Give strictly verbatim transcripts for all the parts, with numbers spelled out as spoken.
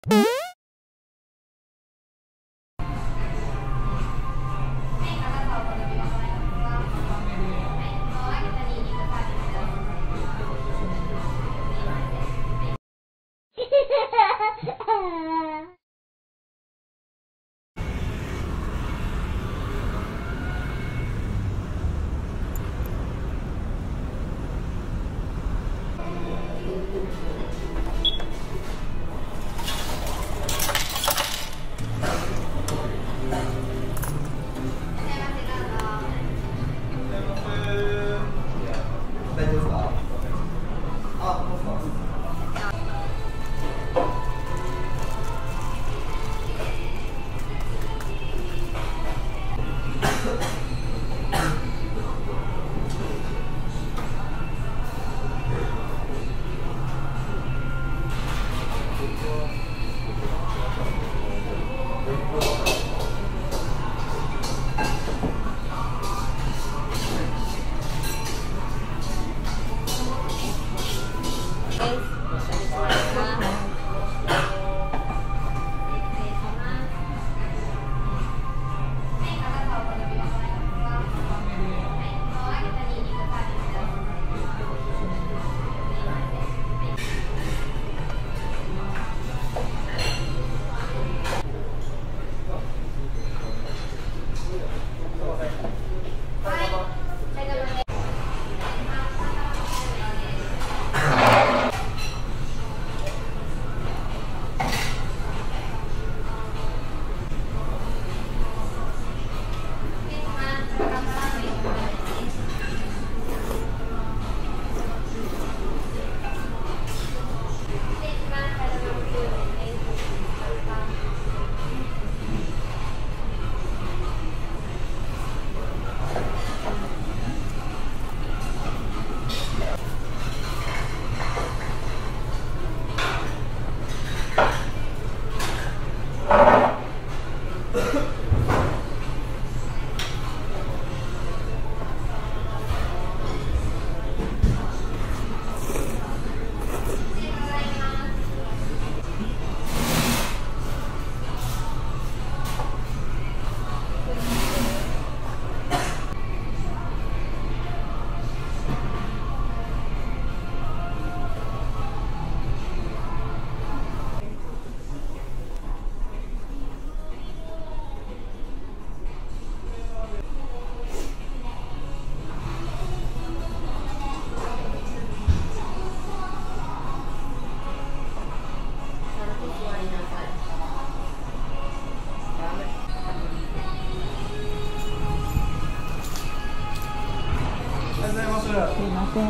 すいません。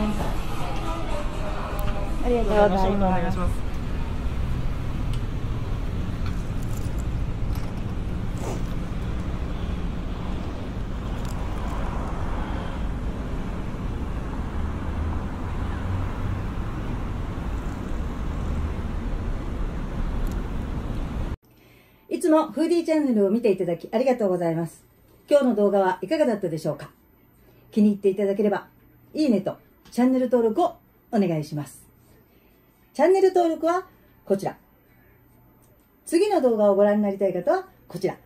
ありがとうございます。いつもフーディーチャンネルを見ていただきありがとうございます。今日の動画はいかがだったでしょうか。気に入っていただければ、いいねとチャンネル登録をお願いします。チャンネル登録はこちら。次の動画をご覧になりたい方はこちら。